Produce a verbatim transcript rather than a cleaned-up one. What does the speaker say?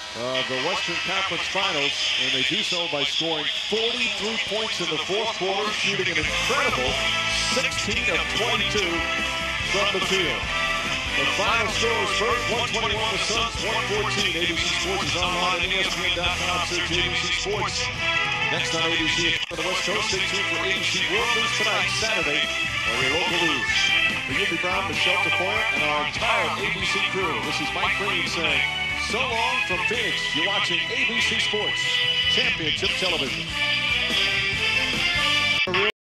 Uh, the Western Conference Finals, and they do so by scoring forty-three points in the fourth quarter, shooting an incredible sixteen of twenty-two from the field. The final score is first, one twenty-one the Suns, one fourteen. A B C Sports is online at E S P N dot com. Search A B C Sports. Next on A B C on the West Coast, stay tuned for A B C World News tonight, Saturday, on your local news. For Yubi Brown, Michelle Tafoya, and our entire A B C crew, this is Mike Green saying, so long from Phoenix. You're watching A B C Sports Championship Television.